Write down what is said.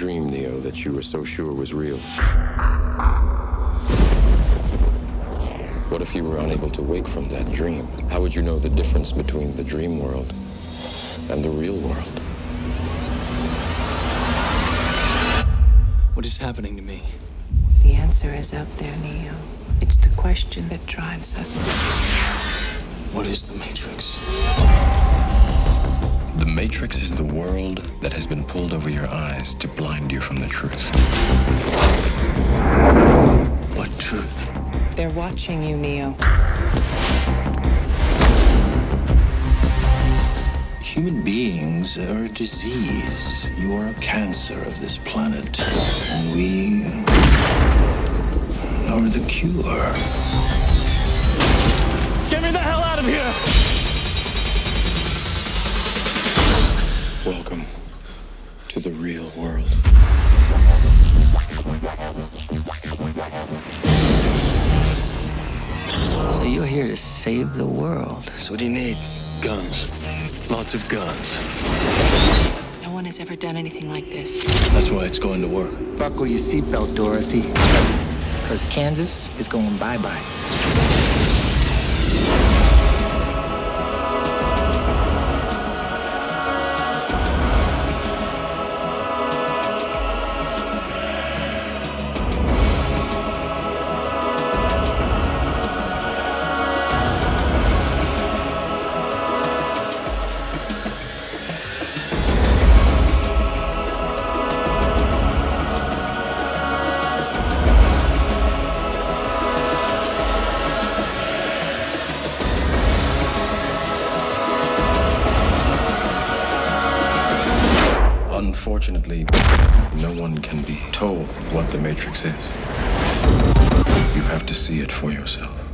dream, Neo, that you were so sure was real? What if you were unable to wake from that dream? How would you know the difference between the dream world and the real world? What is happening to me? The answer is out there, Neo. It's the question that drives us. What is the Matrix? The Matrix is the world that has been pulled over your eyes to blind you from the truth. What truth? They're watching you, Neo. Human beings are a disease. You are a cancer of this planet. And we are the cure. Get me the hell out of here! Welcome to the real world. So you're here to save the world. So what do you need? Guns. Lots of guns. No one has ever done anything like this. That's why it's going to work. Buckle your seatbelt, Dorothy. Because Kansas is going bye-bye. Unfortunately, no one can be told what the Matrix is. You have to see it for yourself.